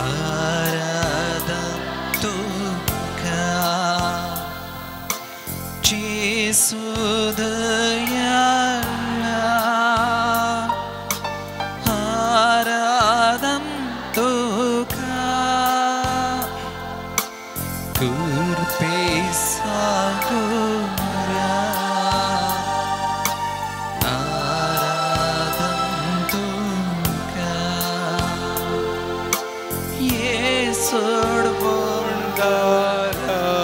आराधन तुका जेसु दयाळा आराधन तुका कृपे सागरा आराधन तुका येसूड वंदना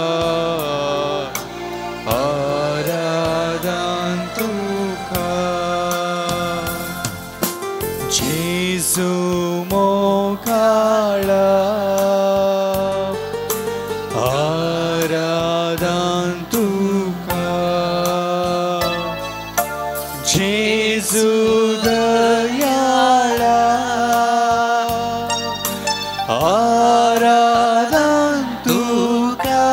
आराधन तुका जेसु मोकाळा आराधन तुका जेसु दयाळा आराधन तुका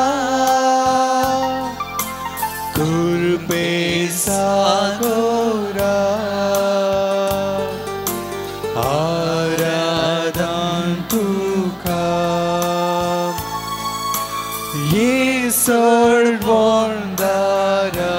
कृपे सागरा आराधन तुका येसूड वंदना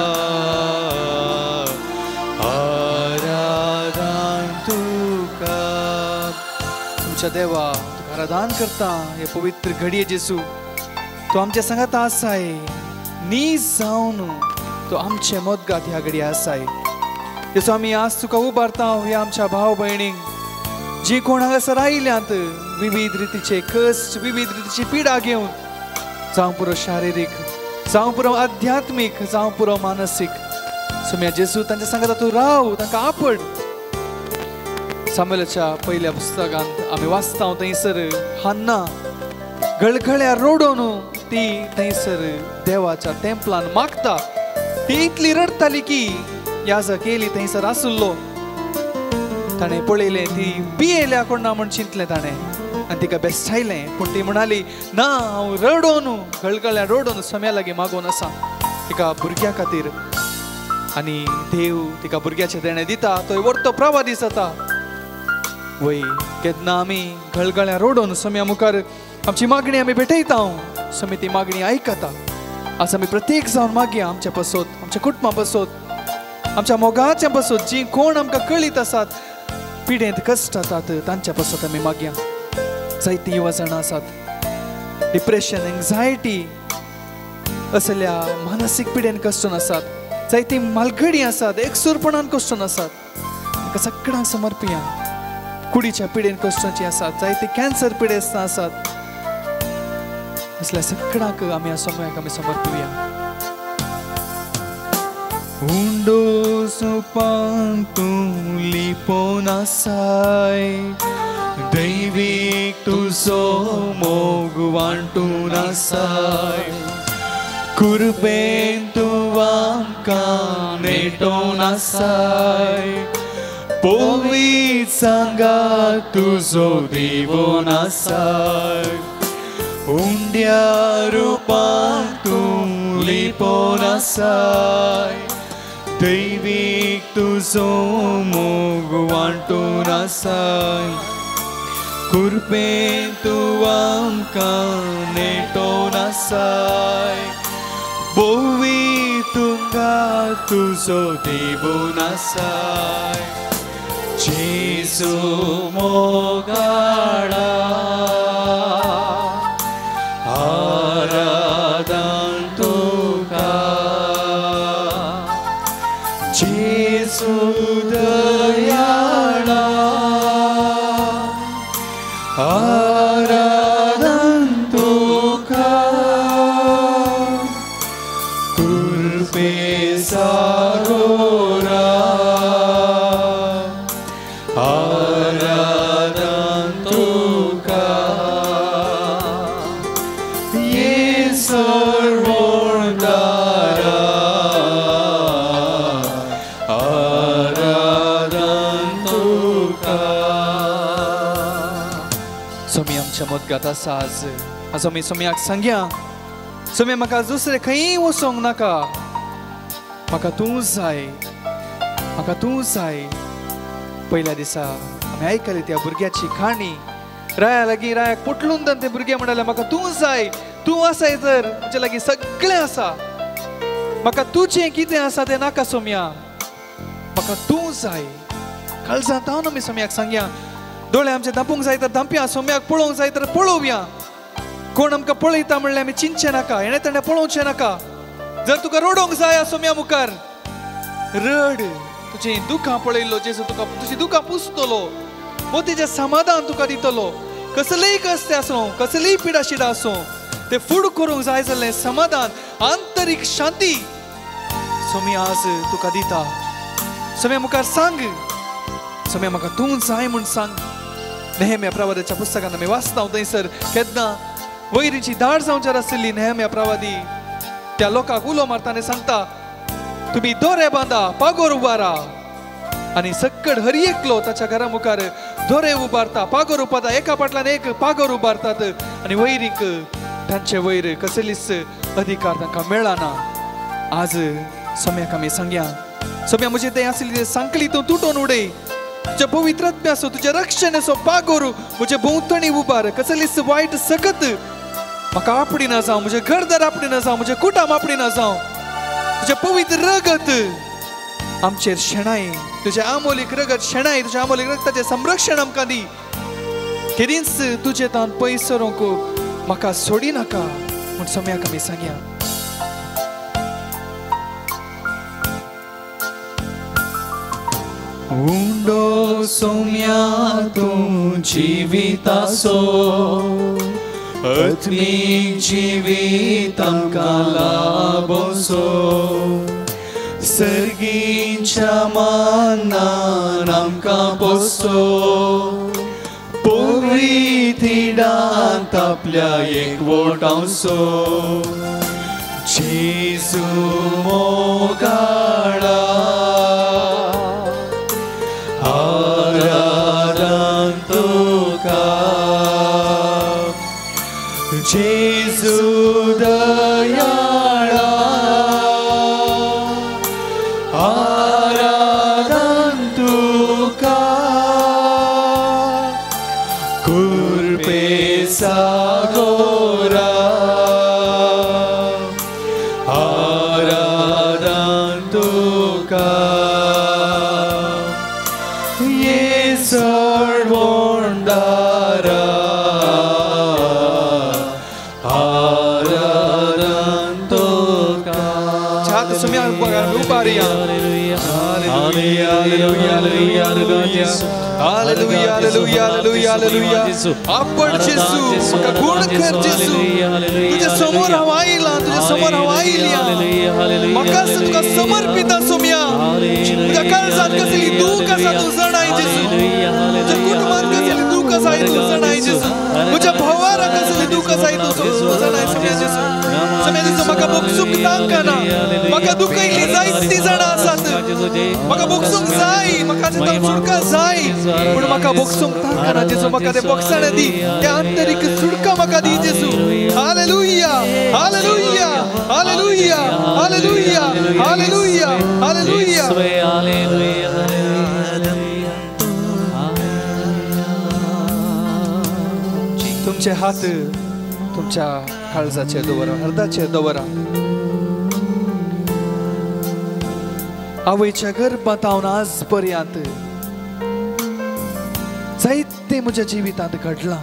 आराधन तुका तुमच्या देवा तुका आराधन करता हे पवित्र घडये जेसू तो आमच्या संगत आसाय नीज जावन तो आमचे मदगात ह्या घडये आसाय जेसू आमी आज तुका उबारता ह्या आमच्या भाव भयणींक जी कोण हांगासर आयल्यात विविध रीतीचे कश्ट विविध रीतीची पिडा घेवन जावं पुरो शारिरीक जावं पुरो आध्यात्मिक जावं पुरो मानसीक सुम्या जेसू तांच्या सांगता तूं राव तांकां आपड सामुएलाच्या पहिल्या पुस्तकांत आमी वाचता थंयसर हन्ना गळगळ्या रोडोन ती थंयसर देवाच्या टेंपलान मागता ती इतली रडताली की याजक एली थंयसर आसुल्लो ताणें पळयलें ती पियेल्या कोण ना म्हण चिंतलें ताणें आनी तिका बेश्टायलें पूण ती म्हणाली ना हांव रडोन गळगळ्या रडोन सम्या लागीं मागोन आसा तिका भुरग्या खातीर आनी देव तिका भुरग्याचें देणें दिता तो व्हरतो प्रवादीस जाता वय केन्ना आमी गळगळ्या रडोन सम्या मुखार आमची मागणी आमी भेटयता सम्या ती मागणी आयकता आज आमी प्रत्येक जावन मागया आमच्या पासत आमच्या कुटुंबा पासत आमच्या मोगाच्या पासत जी कोण आमकां कळीत आसात पिडेंत कश्ट जातात तांच्या पासत आमी मागया जायतीं युवा जाणां आसात डिप्रेशन एंग्जायटी असल्या मानसीक पिडेन कश्टून आसात जायतीं मालगडी आसात एकसुरपणान कश्टून आसात तांकां सगळ्यांक समर्पया कुडीच्या पिडेन कश्टाची आसात जायतीं कॅन्सर पिडेस्त आसात असल्या सगळ्यांक आमी ह्या समयाक आमी समर्पया उंडो सोपान तूं लिपोन आसाय दैवीक तुजो मोग वांटून आसाय कृपेन तूं आमकां नेटोन आसाय पवित्र सांगात तुजो दिवोन आसाय उंड्या रुपान तूं लिपोन आसाय दैवीक तुजो मोग वांटून आसाय कृपेन तूं आमकां नेटोन आसाय पवित्र तुंगा तुजो दिवोन आसाय जेसू मोगाळा आराधन तुका जेसू दयाळा आराधन तुका कृपे सागरा आराधन तुका सर्वोद्धारा आराधन तुका सोमी आमच्या मदगात आसा आज आमी सोम्याक सांगया सोम्या म्हाका दुसरे खंय वचोंक नाका म्हाका तूंच जाय पहिल्या दिसा आमी आयकली त्या भुरग्याची काणी राया लागीं रायाक पुटलून ते भुरगे म्हणले म्हाका तूं जाय, तूं आसाय तर म्हजे लागीं सगळें आसा, म्हाका तुजें कितें आसा तें नाका सोम्या, म्हाका तूं जाय. काळजांत हांव आमी सोम्याक सांगया, दोळे आमचे धांपूंक जाय तर धांपया, सोम्याक पळोवंक जाय तर पळोवया. कोण आमकां पळयता म्हणल्यार आमी चिंतचें नाका, हेणे तेणे पळोवचें नाका. जर तुका रडोंक जाय सोम्या मुखार, रड. तुजें दुखां पळयल्लो जेजू तुका तुजी दुखां पुसतलो, मोतीचें समाधान तुका दितलो. कसलेय कश्ट आसूं, कसलीय पिडा शिडा आसूं, ते फूड करूंक जाय जाल्लें समाधान, आंतरीक शांती सोम्या आज तुका दिता. सोम्या मुखार सांग, सोम्या म्हाका तूं जाय म्हूण सांग. नेहम्या प्रवादाच्या पुस्तकान आमी वाचता थंयसर केन्ना वैरीची धाड जावंचार आशिल्ली नेहम्या प्रवादी त्या लोकांक उलो मारता आनी सांगता, तुम्ही दोरे बांदा, पागोर उबारा. आणि सक्कड हर एकलो ताच्या घरा मुखार दोरे उबारता, पागोर उबारता, एका फाटल्यान एक पागोर उबारतात. आणि वैरीक तांचे वैर कसलीच अधिकार तांकां मेळना. आज सोम्याक आमी सांगया, सोम्या म्हजे तें आसली सांकली तूं तुटोवन उडय, तुज्या पवित्रात्म्याचो तुज्या रक्षणेचो पागोर म्हजे भोंवतणी उबार. कसलीच वायट सकत म्हाका आपडी ना जावं, म्हजे घरदार आपडी ना जावं, म्हजे कुटुंब आपडी ना जावं. तुझे पवित्र रगत आमचेर शेणाय, तुझे आमोलीक रगत शेणाय, तुझ्या आमोलीक रगताचे संरक्षण आमकां दी. केदींच तुजे तान पयस सरूंक म्हाका सोडी नाका म्हूण सोम्याक आमी सांगया. उंडो सोम्या तूं जिविताचो, आत्मीक जिवीत आमकां लाबोसो. सर्गींच्या मानान आमकां पोसो, पवित्रांत आपल्या एकवटांचो. जेजू मोगाळा आराधन तुका, जेजू दयाळा आराधन तुका. कुर्पे सागोरा आराधन तुका. येसोड वोंडारा आपण जेसू म्हाका गुण कर जेसू, तुझे समोर हांव आयलां, तुझे समोर हांव आयल्या, म्हाका तुका समर्पिता सोम्या. तुज्या काळजांत कसली दूख आसा तूं जाणाय जेसू, तुज्या कुटुंबांत कसली दूख आसा तूं जाणाय जेसू, म्हज्या भावार कसली दूख आसा तूं जाणाय सोम्या जेसू. सोम्या जेसू म्हाका बोगसूंक तांकाना, म्हाका दुखयल्ली जायतीं जाणां आसात, म्हाका बोगसूंक जाय, म्हाका सुटका जाय, पूण म्हाका बोगसूंक तांकाना जेसू. म्हाका ते बोगसण दी, ते आंतरीक सुटका म्हाका दी जेसू. Hallelujah hallelujah hallelujah hallelujah hallelujah hallelujah. तुमचे हात तुमच्या काळजाचेर दवरा, हृदयाचेर दवरा. आवयच्या गर्भांत हांव आज पर्यंत जायते म्हज्या जिवितांत घडलां.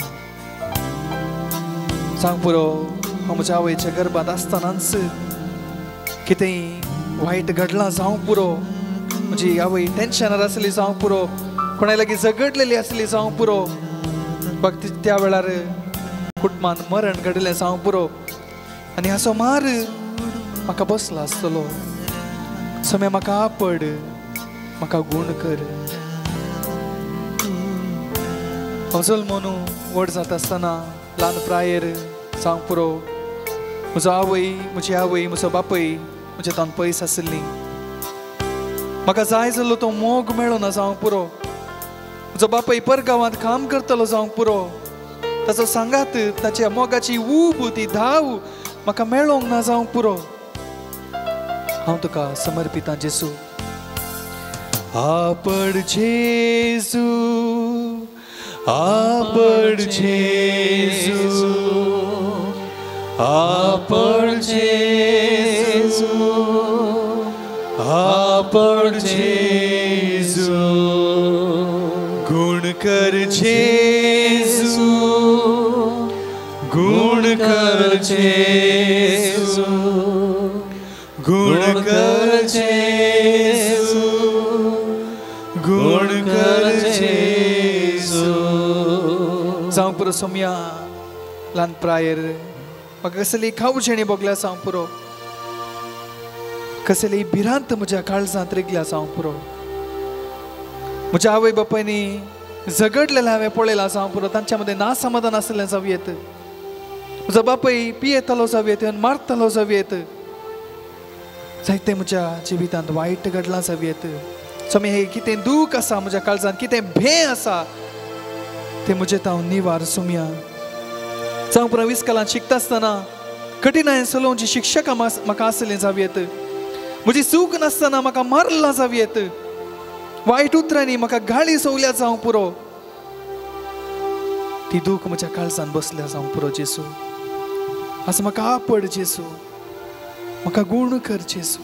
सांग पुरो, हांव म्हज्या आवयच्या गर्भांत आसतनाच कितेंय वायट घडलां जावं पुरो, म्हजी आवय टेन्शनार आसली जावं पुरो, कोणा लागीं झगडलेली आसली जावं पुरो, फक्त त्या वेळार कुटुंबान मरण घडलें जावं पुरो, आनी हाचो मार म्हाका बसलो आसतलो. सोम्या म्हाका आपड, म्हाका गुण कर. हांव जल्मोनू व्हड जाता आसतना ल्हान प्रायेर जावं पुरो, म्हजो आवय, म्हजी आवय, म्हजो बापय म्हजे तान पयस आसली. म्हाका जाय जाल्लो तो मोग मेळो ना जावं पुरो. म्हजो बापय परगांवांत काम करतलो जावं पुरो, ताचो सांगात, ताच्या मोगाची ऊब, ती धाव म्हाका मेळोंक ना जावं पुरो. हांव तुका समर्पिता जेसू. आपड जेसू आपण जेजू आपण जेजू आपण जेजू गुण कर जेजू गुण कर जेजू गुण कर जेजू गुण कर जेजू जावं पुरो सोम्या ल्हान प्रायर म्हाका कसली खावचेणी बोगल्या जावं पुरो कसली भिरांत म्हज्या काळजांत रिगल्या जावं पुरो म्हज्या आवय बापायनी झगडलेलें हांवें पळयलां जावं पुरो तांच्या मदें नासमाधान आसलें जावं येत म्हजो बापाय पियेतालो जावं येत मारतालो जावं येत जायतें म्हज्या जिवितांत वायट घडलां जावं येत सोम्या हे कितें दूख आसा म्हज्या काळजांत कितें भें आसा ते म्हजें हांव निवार सोम्या जावं पुरो इस्कॉलांत शिकता आसतना कठिनायेन चलोवची शिक्षकां म्हाका आसलें जावं येत म्हजी चूक नासतना म्हाका मारलां जावं येत वायट उतरांनी म्हाका गाळी सवल्या जावं पुरो ती दूख म्हज्या काळजांत बसल्या जावं पुरो जेसू आज म्हाका आपड जेसू म्हाका गूण कर जेसू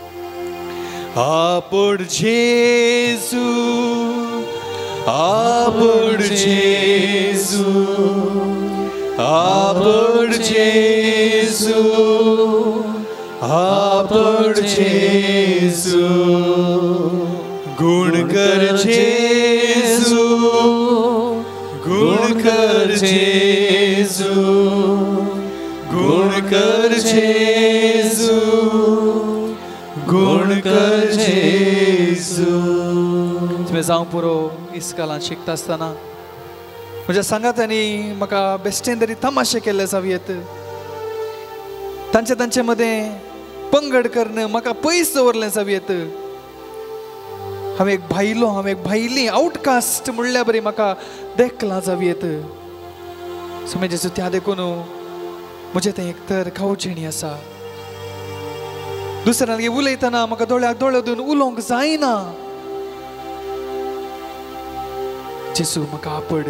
आपण जेजू आपण जेजू आपण जेजू आपण जेजू गुण कर जेजू गुण कर जेजू गुण कर जेजू गुण कर जेजू तुवें जावं पुरो इस्कॉलांत शिकता आसतना म्हज्या सांगात्यांनी म्हाका बेश्टेन तरी तमाशे केल्ले जावं येत तांचे मदें पंगड करणं म्हाका पयस दवरलें जावं येत हांव एक भायली आउटकास्ट म्हणल्या बरी म्हाका देखलां जावं येत सो जेसू त्या देखून म्हजें तें एक तर खावचेणी आसा दुसऱ्यांगे उलयतना म्हाका दोळ्याक दोळे दिवन उलोवंक जायना जेसू म्हाका आपड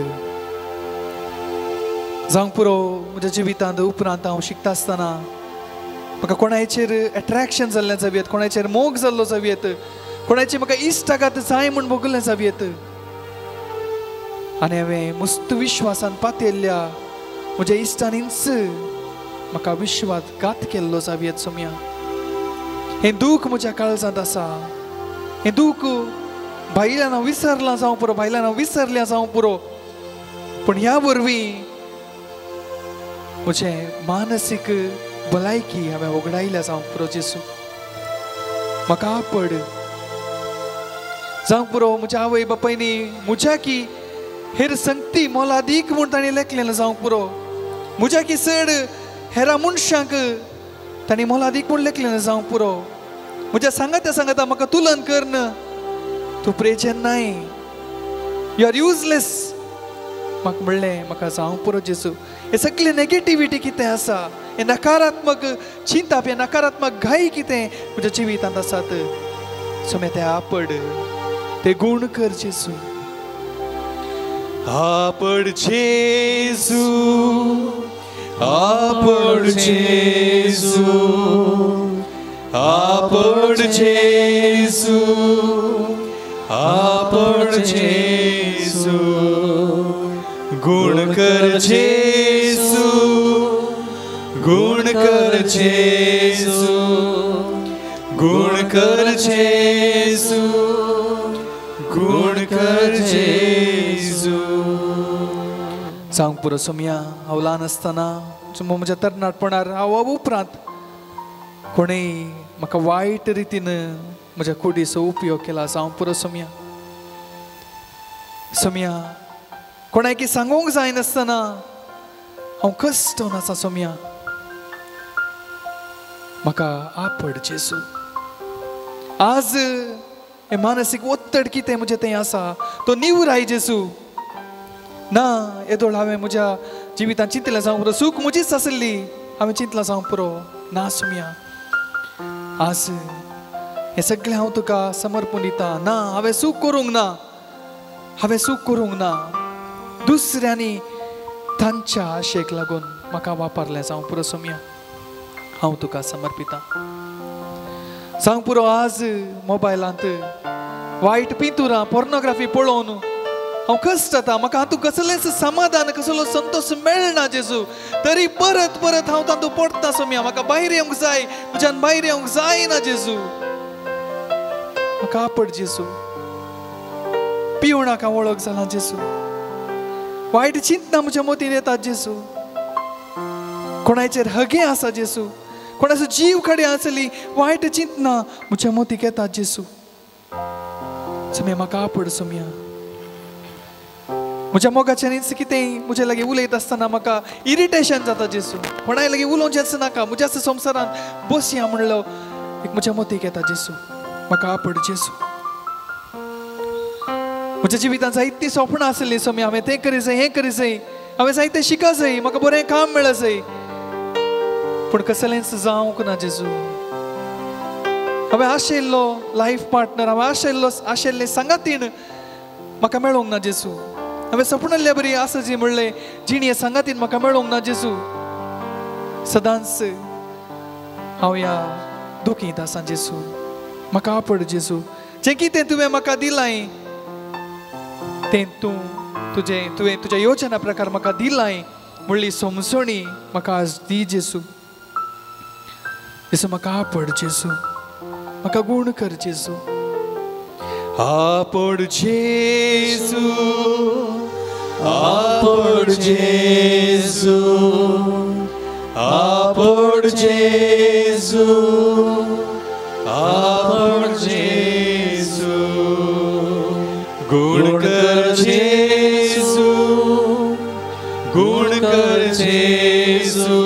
जावंक पुरो म्हज्या जिवितांत उपरांत हांव शिकता आसतना म्हाका कोणाचेर एट्रॅक्शन जाल्लें जावं येत कोणाचेर मोग जाल्लो जावं येत कोणाची म्हाका इश्टागात जाय म्हूण बगलें जावं येत आनी हांवें मस्त विश्वासान पातयल्ल्या म्हज्या इश्टांनीच म्हाका विश्वासघात केल्लो जावं येत सोम्या हें दूख म्हज्या काळजांत आसा हें दूख भायल्यान हांव विसरलां जावं पुरो भायल्यान हांव विसरलें जावं पुरो पूण ह्या वरवीं म्हजें मानसीक भलायकी हांवें वगडायल्या जावं पुरो जेसू म्हाका आपड जावं पुरो म्हज्या आवय बापायनी म्हज्या की हेर संगती मोलादीक म्हूण तांणी लेखलेलें जावं पुरो म्हज्या की चड हेरा मनशांक तांणी मोलादीक म्हूण लेखलेलें जावं पुरो म्हज्या सांगाता म्हाका तुलन करन तूं प्रेचेन नाय यू आर युजलेस म्हाका म्हणलें म्हाका जावं पुरो जेसू हे सगळे नेगेटिविटी कितें आसा हे नकारात्मक चिंता हे नकारात्मक घाई कितें म्हज्या जिवितांत आसात सोम्या ते आपड ते गूण कर जेसू आपड जेजू आपड जेजू आपड जेजू आपड जेजू गुण कर जेजू गुण कर जेजू गुण कर जेजू गुण कर जेजू जावंक पुरो सोम्या हांव ल्हान आसतना म्हज्या तरणाटपणार हांव उपरांत कोणेय म्हाका वायट रितीन म्हज्या कुडीचो उपयोग केला जावं पुरो सोम्या सोम्या कोणाकी सांगूंक जायनासतना हांव कश्टून आसा सोम्या म्हाका आपड जेसू आज हे मानसीक ओत्तड कितें म्हजें तें आसा तो निवराय जेसू ना येदोळ हांवें म्हज्या जिवितांत चिंतलें जावं पुरो सूख म्हजीच आसली हांवें चिंतलां जावं पुरो ना सोम्या आज हे सगळें हांव तुका समर्पण दिता ना हांवें सूख करूंक ना हांवें सूख करूंक ना दुसऱ्यांनी तांच्या आशेक लागून म्हाका वापरलें जावं पुरो सोम्या हांव तुका समर्पिता सांग पुरो आज मोबायलांत वायट पितुरां पोर्नोग्राफी पळोवन हांव कश्ट जाता म्हाका हातूंत कसलेंच समाधान कसलो संतोष मेळना जेजू तरी परत परत हांव तातूंत पडटा सोम्या म्हाका भायर येवंक जाय तुज्यान भायर येवंक जायना जेजू म्हाका आपड जेजू पिवणाका वळख जाला जेजू वायट चिंतना म्हज्या मतीन येतात जेजू कोणाचेर हगे आसा जेजू कोणाचो जीव कडे आसली वायट चिंतना म्हज्या मतीक येतात जेजू सोम्या म्हाका आपड सोम्या म्हज्या मोगाचें न्हीच कितेंय म्हजे लागीं उलयत आसतना म्हाका इरिटेशन जाता जेजू कोणाय लागीं उलोवचेंच नाका म्हज्याच संवसारांत बसया म्हणलो एक म्हज्या मतीक येता जेजू म्हाका आपड जेजू म्हज्या जिवितांत जायतीं स्वप्नां आसलीं सोम्या हांवें तें करी जाय हें करी जाय हांवें जायतें शिका जाय म्हाका बरें काम मेळ्ळा जाय पूण कसलेंच जावंक ना जेजू हांवें आशिल्लो लायफ पार्टनर हांवें आशिल्लें सांगातीण म्हाका मेळोंक ना जेजू हांवें सपनल्ले बरी आसा जी म्हणलें जिणी सांगातीन म्हाका मेळोंक ना जेजू सदांच हांव ह्या दुखींत आसा जेजू म्हाका आपड जेजू जें कितें तुवें म्हाका दिलां तें तुवें तुज्या योजना प्रकार म्हाका दिलां म्हणली समजणी म्हाका आज दी जेजू जेजू म्हाका आपड जेजू म्हाका गूण कर जेजू आपड जेजू आपड जेजू आपड जेजू आपड जेजू गुण कर जेजू गुण कर जेजू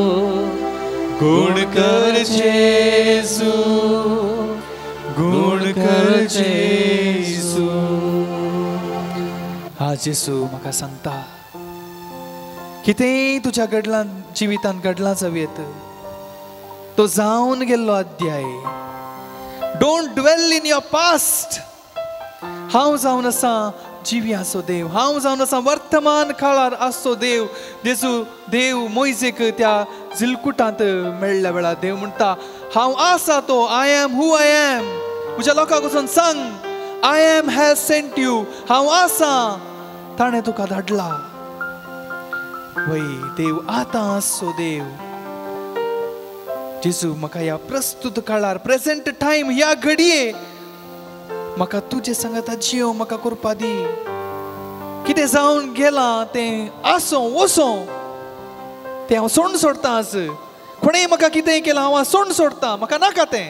गुण कर जेजू गुण कर जेजू हा जेजू म्हाका सांगता कितेंय तुज्या जिवितांत घडलां जावेत तो जावन गेल्लो अध्याय don't dwell in your past हांव जावन आसा जिव्याचो देव हांव जावन आसा वर्तमान काळार आसचो देव जेजू देव मोइजेक त्या जिलकुटांत मेळ्ळ्या वेळार देव म्हणटा हांव आसा तो I am who I am म्हज्या लोकांक वचून सांग I am has sent you हांव आसा ताणें तुका धाडला वय देव आतां आसचो देव जेजू म्हाका ह्या प्रस्तुत काळार प्रेझेंट टायम ह्या घडये म्हाका तुजे सांगाता जियो म्हाका करपा दी कितें जावन गेलां तें आसो वसो तें हांव सोडून सोडटा आज कोणेंय म्हाका कितेंय केलां हांव सोडून सोडटा म्हाका नाका तें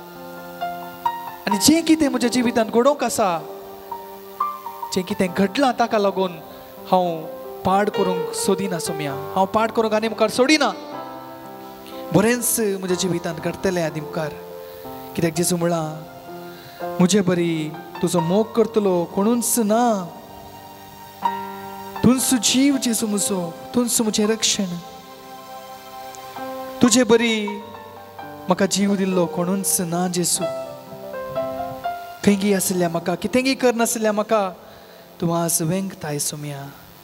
आनी जें कितें म्हज्या जिवितांत घडोवंक आसा जें कितें घडलां ताका लागून हांव पाड करूंक सोदिना सोम्या हांव पाड करूंक आनी मुखार सोडिना बरेंच म्हज्या जिवितांत घडतलें आनी मुखार कित्याक जेजू म्हणला म्हजे बरी तुजो मोग करतलो कोणूच ना तुंच जीव जेजू म्हजो तुंच म्हजें रक्षण तुजे बरी म्हाका जीव दिल्लो कोणूच ना जेजू खंयगी आसल्या म्हाका कितेंय करनासल्या म्हाका तूं आज वेंगताय सोम्या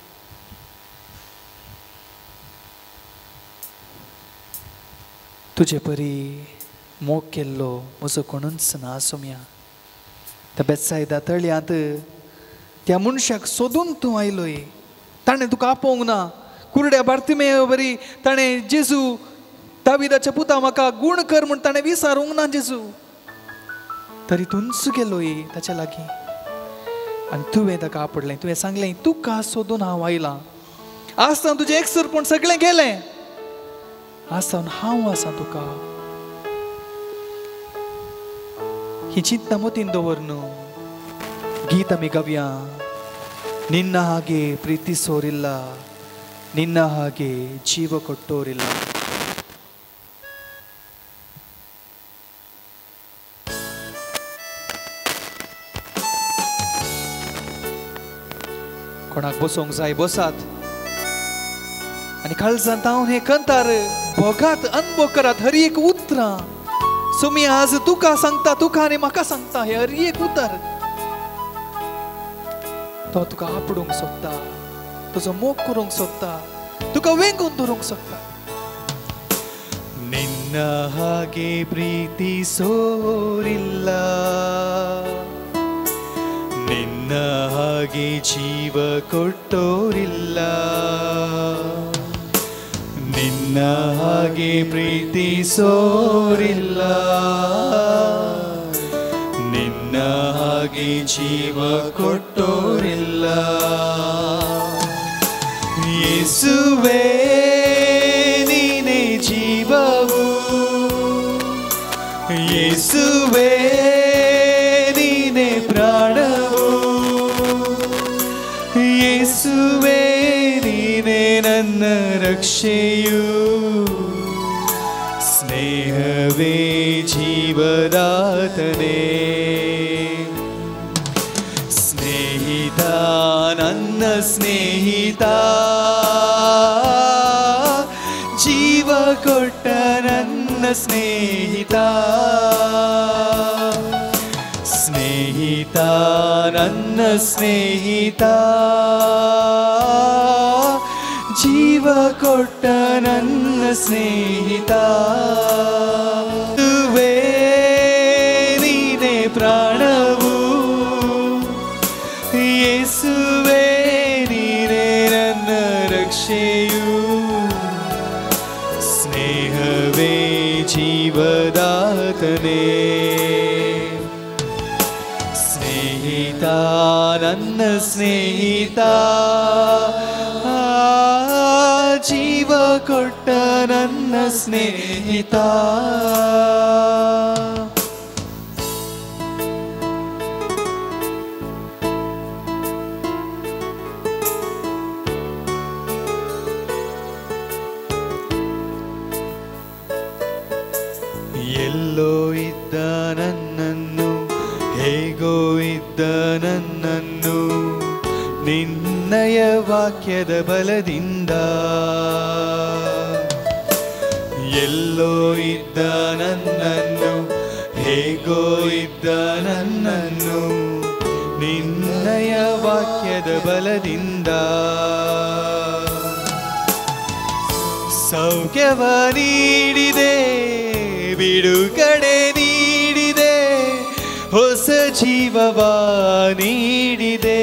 तुजे बरी मोग केल्लो म्हजो कोणूच ना सोम्या त्या बेतसायदा तळयांत त्या मनशाक सोदून तूं आयलोय ताणें तुका आपोवंक ना कुरड्या बार्तिमेय बरी ताणें जेजू दाविदाच्या पुता म्हाका गूण कर म्हूण ताणें विचारूंक ना जेजू तरी तूंच गेलोय ताच्या लागीं आनी तुवें ताका आपडलें तुवें सांगलें तुका सोदून हांव आयलां आज तावन तुजें एकसरपण सगळें गेलें आज तावन हांव आसां तुका ही चिंतना मतीन दवर न्हू गीत आमी गावया ನಿನ್ನ ಹಾಗೆ ಪ್ರೀತಿಸೋರಿಲ್ಲ ನಿನ್ನ ಹಾಗೆ ಜೀವ ಕೊಟ್ಟೋರಿಲ್ಲ कोणाक बसोंक जाय बसात आनी काळजांत हांव हे कंतार भोगात अनुभव करात हर एक उतरां सोमी आज तुका सांगता तुका आनी म्हाका सांगता हे हर एक उतर तो तुका आपडूंक सोदता तुझो मोग करूंक सोदता तुका वेंगून दवरूंक सोदता ನಿನ್ನ ಹಾಗೆ ಪ್ರೀತಿಸೋರಿಲ್ಲ ನಿನ್ನ ಹಾಗೆ ಜೀವ ಕೊಟ್ಟೋರಿಲ್ಲ ನಿನ್ನ ಹಾಗೆ ಪ್ರೀತಿಸೋರಿಲ್ಲ ನಿನ್ನ ಹಾಗೆ ಜೀವ ಕೊಟ್ಟೋರಿಲ್ಲ ಯೇಸುವೇ ನೀನೇ ಜೀವವು ಯೇಸುವೇ ನೀನೇ ಪ್ರಾಣವು ಯೇಸುವೇ ನೀನೇ ನನ್ನ ರಕ್ಷೆಯು ಸ್ನೇಹವೇ ಜೀವದಾತನೇ ಸ್ನೇಹಿತ ನನ್ನ ಸ್ನೇಹಿತ ಜೀವ ಕೊಟ್ಟ ನನ್ನ ಸ್ನೇಹಿತ ಸ್ನೇಹಿತ ನನ್ನ ಸ್ನೇಹಿತ ಜೀವ ಕೊಟ್ಟ ನನ್ನ ಸ್ನೇಹಿತ ನೀನೇ ಪ್ರಾಣವು ಯೇಸುವೇ ನೀನೇ ನನ್ನ ರಕ್ಷೆಯು ಸ್ನೇಹವೇ ಜೀವದಾತನೇ ಸ್ನೇಹಿತ ನನ್ನ ಸ್ನೇಹಿತ ಜೀವ ಕೊಟ್ಟ ನನ್ನ ಸ್ನೇಹಿತ ಎಲ್ಲೋ ಇದ್ದ ನನ್ನನ್ನು ಹೇಗೋ ಇದ್ದ ನನ್ನನ್ನು ನಿನ್ನಯ ವಾಕ್ಯದ ಬಲದಿಂದ ಎಲ್ಲೋ ಇದ್ದ ನನ್ನನ್ನು ಹೇಗೋ ಇದ್ದ ನನ್ನನ್ನು ನಿನ್ನಯ ವಾಕ್ಯದ ಬಲದಿಂದ ಸೌಖ್ಯವ ನೀಡಿದೆ ಬಿಡುಗಡೆ ನೀಡಿದೆ ಹೊಸ ಜೀವವ ನೀಡಿದೆ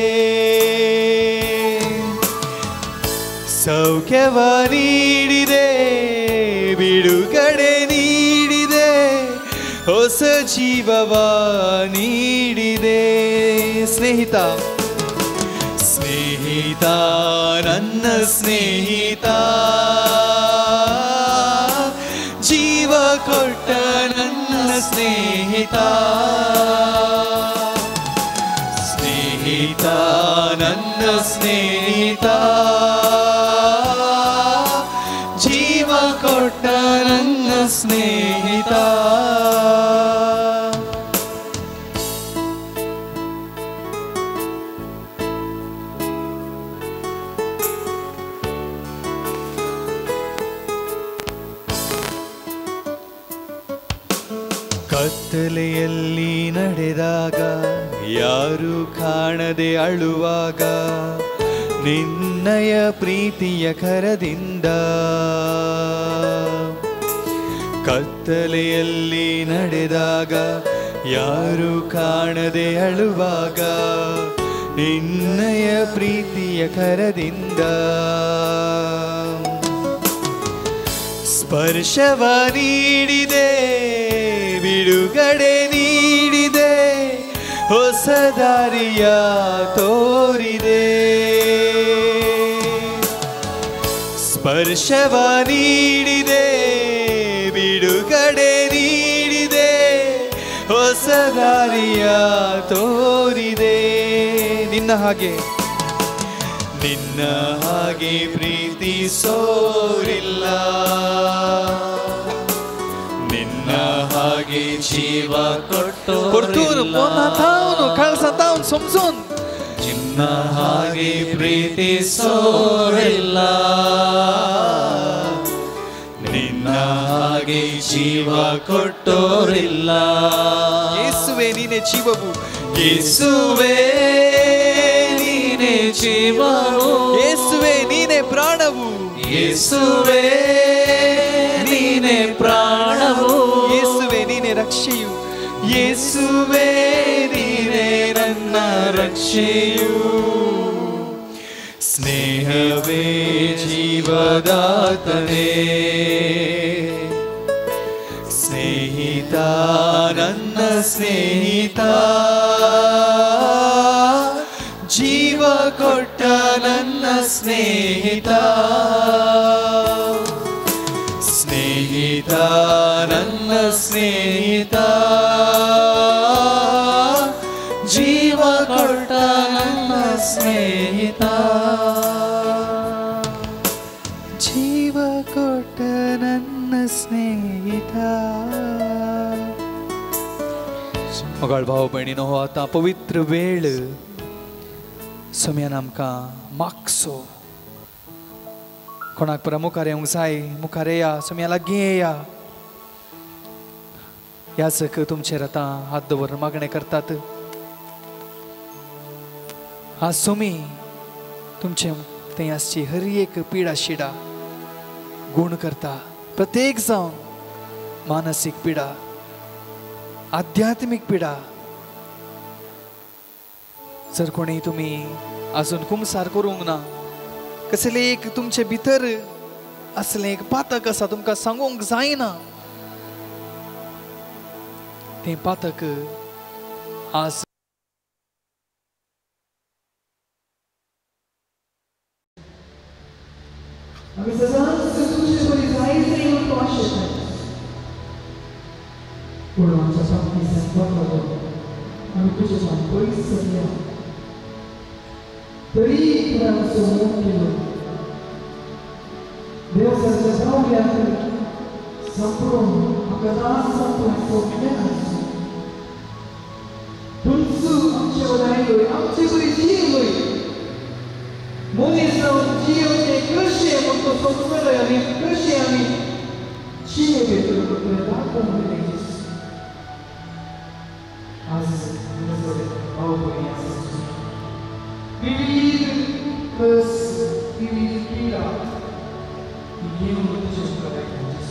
ಸೌಖ್ಯವ ನೀಡಿದೆ ಬಿಡುಗಡೆ ನೀಡಿದೆ ಹೊಸ ಜೀವವ ನೀಡಿದೆ ಸ್ನೇಹಿತ ಸ್ನೇಹಿತ ನನ್ನ ಸ್ನೇಹಿತ ಜೀವ ಕೊಟ್ಟ ನನ್ನ ಸ್ನೇಹಿತ ಸ್ನೇಹಿತ ನನ್ನ ಸ್ನೇಹಿತ ಜೀವ ಕೊಟ್ಟ ನನ್ನ ಸ್ನೇಹಿತ ಕತ್ತಲೆಯಲ್ಲಿ ನಡೆದಾಗ ಯಾರು ಕಾಣದೆ ಅಳುವಾಗ ನಿನ್ನಯ ಪ್ರೀತಿಯ ಕರದಿಂದ ಕತ್ತಲೆಯಲ್ಲಿ ನಡೆದಾಗ ಯಾರು ಕಾಣದೆ ಅಳುವಾಗ ನಿನ್ನಯ ಪ್ರೀತಿಯ ಕರದಿಂದ ಸ್ಪರ್ಶವ ನೀಡಿದೆ ಬಿಡುಗಡೆ ನೀಡಿದೆ ಹೊಸ ದಾರಿಯ ತೋರಿದೆ ಸ್ಪರ್ಶವ ನೀಡಿದೆ ಬಿಡುಗಡೆ ನೀಡಿದೆ ಹೊಸ ದಾರಿಯ ತೋರಿದೆ ನಿನ್ನ ಹಾಗೆ ಪ್ರೀತಿಸೋರಿಲ್ಲ ನಿನ್ನ ಹಾಗೆ ಜೀವ ಕೊಟ್ಟೋರಿಲ್ಲ ಕಳ್ಸತಾವ್ನು ಸಮಜೂನ್ ನಿನ್ನ ಹಾಗೆ ಪ್ರೀತಿಸೋರಿಲ್ಲ ನಿನ್ನ ಹಾಗೆ ಜೀವ ಕೊಟ್ಟೋರಿಲ್ಲ ಯೇಸುವೇ ನೀನೇ ಜೀವವು ಯೇಸುವೇ ನೀನೇ ಜೀವವು ಯೇಸುವೇ ಪ್ರಾಣವು ಯೇಸುವೇ ನೀನೇ ಪ್ರಾಣವು ಯೇಸುವೆ ನೀನೇ ರಕ್ಷೆಯು ಯೇಸುವೇ ನೀನೇ ನನ್ನ ರಕ್ಷೆಯು ಸ್ನೇಹವೇ ಜೀವದಾತನೇ ಸ್ನೇಹಿತ ನನ್ನ ಸ್ನೇಹಿತ ಜೀವ ಕೊಟ್ಟ ನನ್ನ ಸ್ನೇಹಿತ ಸ್ನೇಹಿತ ನನ್ನ ಸ್ನೇಹಿತ ಜೀವ ಕೊಟ್ಟ ನನ್ನ ಸ್ನೇಹಿತ ಜೀವ ಕೊಟ್ಟ ನನ್ನ ಸ್ನೇಹಿತ मगाळ भाव भयणीनो हो आता पवित्र वेळ सोम्यान आमकां मागसो कोणाक पर मुखार येवंक जाय मुखार येया सोम्या लागीं येया याचक तुमचेर आतां हात दवरून मागणें करतात आज सोमी तुमचे थंय आसची हर एक पिडा शिडा गुण करता प्रत्येक जावन मानसीक पिडा आध्यात्मिक पिडा जर कोणी तुम्ही अजून कुमसार करूंक ना कसले एक तुमचे भितर असले एक पातक आसा तुमकां सांगूंक जायना ते पातक आज आम्ही सदांच तुझे बरी जायते येवन तो आशेतात पूण आमच्या बाबतींत संपत आमी तुजे सावन पयस सरया तरी तुवें आमचो मोग केलो देव सरच्या जावल्याक सांपळून म्हाका दास सांपळून सोडलें तुमचो आमचे वलायलोय आमचे बरी जीवय मनीस जावन जीवचे कशें म्हणटा सोंसलोय आनी कशें आमी जिये भितर तुवें दाखोवन दिलें आज भाव भयणी आसा विविध कस विविध पिडा घेवन तुजे मुखार आयल्यात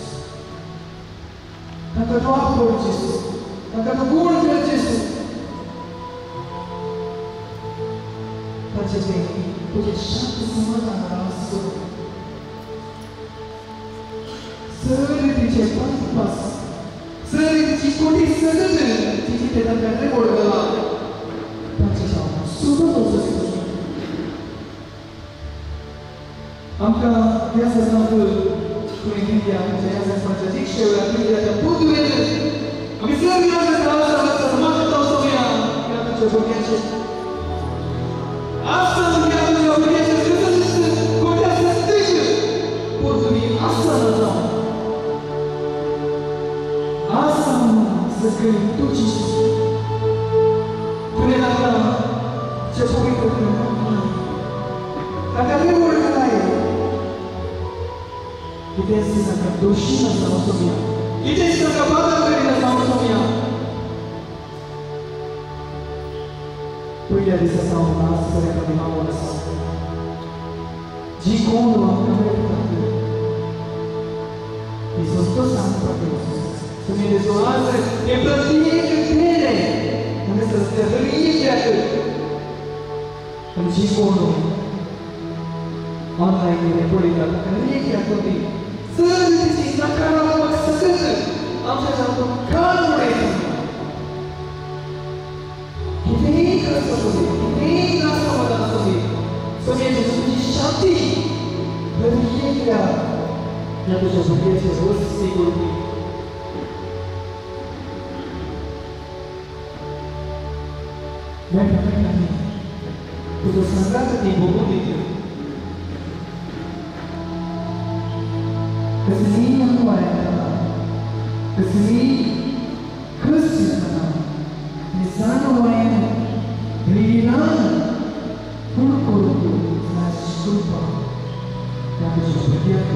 ताका तो वापर जेसू ताका तो गुण कर जेसू ताचे ते तुजे शांत समाधान आसो सरळ रितीचे पास सरळ रितीची कोटी सगळ तिची ते तांकां ओळखला ताचे सावन सुरू वचून आमकां ह्या सणाक कोणी दिल्या म्हणजे ह्या सणाच्या दिक्षे वेळार दिल्या पुदवेन आमी सगळीं ह्या सणाक मागता वचोया ह्या तुज्या भुरग्यांचे आसा ह्या तुज्या भुरग्यांचे कोट्या प्रत्येक पुदवी आसा जावन आसा सगळी तुजी तुवें ताका जे पवित्र ताका निवड केलाय कितेंच ताका दोशी नासता वचोया कितेंच ताका बाधा करिनासता वचोया पयल्या दिसा सावन आज बऱ्या खातीर मागून आसा जी कोण आमकां मेळटात ती सस्तो सांगपाक तुमी तेजो आज हे प्रत्येक खेळ आनी सत्य हर एक जी कोण ऑनलाइन पळयतात आनी एक ती चड तिची नकारात्मक सतत आमच्या जातून घाण उडयता कितेंय खर्च आसूं कितेंय नासमाधान आसूं सगळ्याची तुमची शांती हर एक ह्या तुज्या भुरग्याचे वस्ती करपी तुझं संघात ती बघून येते कसली अनुभवायला कसली खस निसान वयन भिरान कुळकुळ कृपा त्या तुझ्या भुरग्याक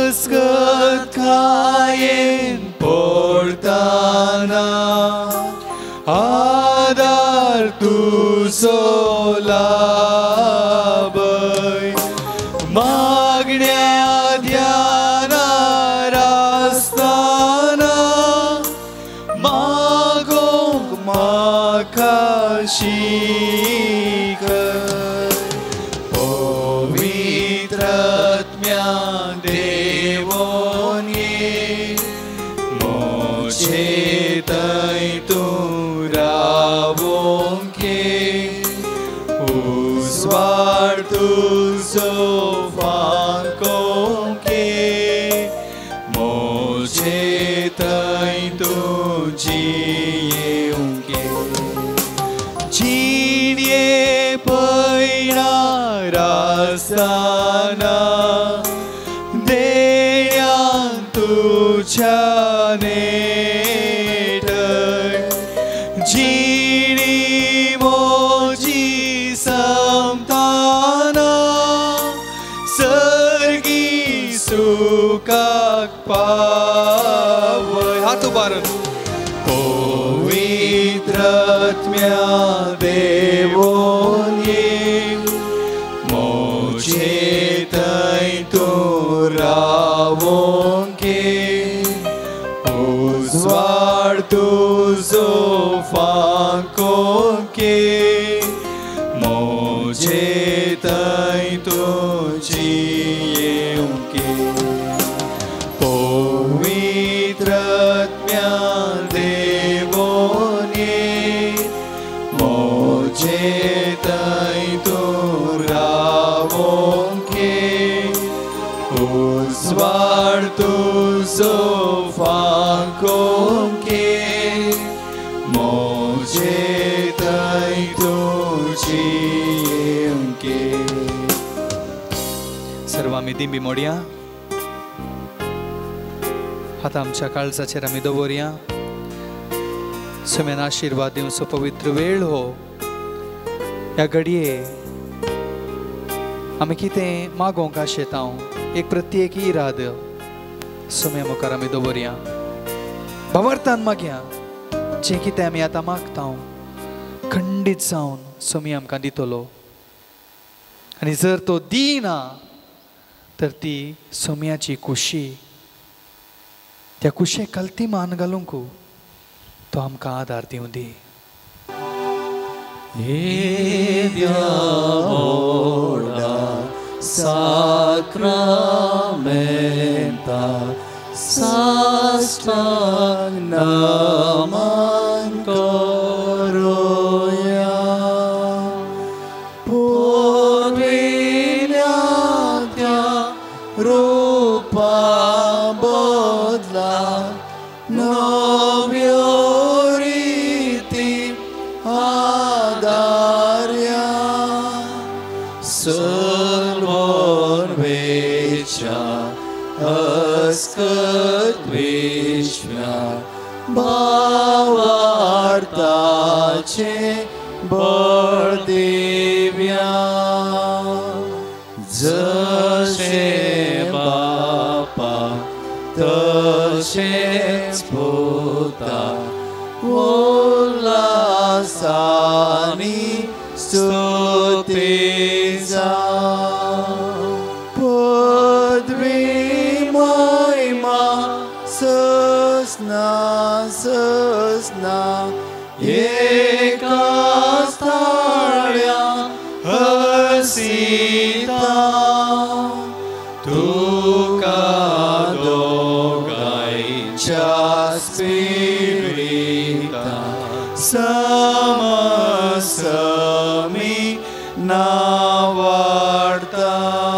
अस्गत खायेन पोरताना आदार तुझो लाभय मागण्या ध्यानार आसताना मागोंक म्हाका शिकय पवित्र आत्म्या देवोन ये मोचे थंय तूं रावोंक ये उजवाड तुजो फांकोंक ये मोचे थंय तूं जियोंक ये जिणे पयणार आसताना देयान तुज्या नेटय जिणी मोजी संपताना सर्गी सुखाक पावय हात उबारून पवित्र आत्म्या देवोन ये मोचे थंय तूं रावोंक ये उजवाड तुजो फांकोंक ये मोचे थंय तूं जियोंक ये पवित्र आत्म्या देवोन ये मोचे थंय तूं रावोंक ये उजवाड तुजो फांकोंक ये मोचे थंय तूं जियोंक ये सर्व आमी दिंबी मोडया हात आमच्या काळजाचेर आमी दवरया सुम्यान आशीर्वाद दिवचो पवित्र वेळ हो ह्या घडये आमी कितें मागोंक आशेता एक प्रत्येक इराद सुम्या मुखार आमी दवरया भावार्थान मागया जें कितें आमी आतां मागता खंडीत जावन सुमी आमकां दितलो आनी जर तो दिना तर ती सुम्याची खुशी त्या खुशेक कल्ती मान घालूंक तो आमकां आदार दिवं दी हे देवा sacramenta sastrang naman koroya podvinatya rupa bodla novioriti adarya सर्वोन वेचा अस्कत विश्व्या भावार्थाचे बळ दिव्या जशे बापा तशेच पुता उल्हासानी स्तुतीचा पदवी महिमा ससना ससना एका स्थळ्या हसिता तुका दोगांच्या स्पिरिता समसमी नावाडता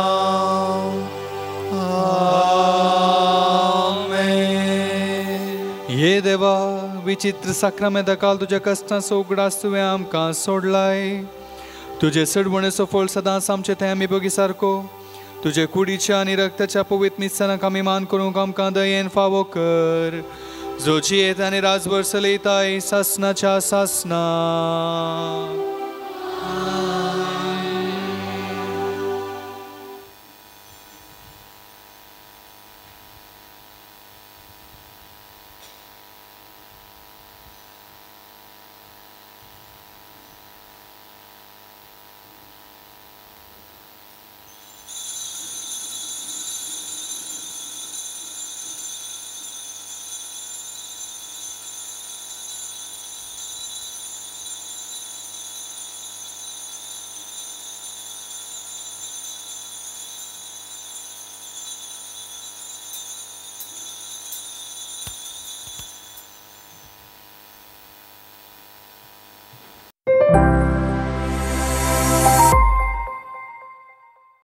आमेन ये देवा विचित्र साक्रामेंता काल तुझ्या कष्टाचो उगडास तुवें आमकां सोडलाय तुजे सडवणेचो फळ सदांच आमचे थंय आमी बगी सारको तुजे कुडीच्या आनी रक्ताच्या पवित्र मिसनाक आमी मान करूंक आमकां दयेन फावो कर जो जियेता आनी राजभर चलयताय सासनाच्या सासना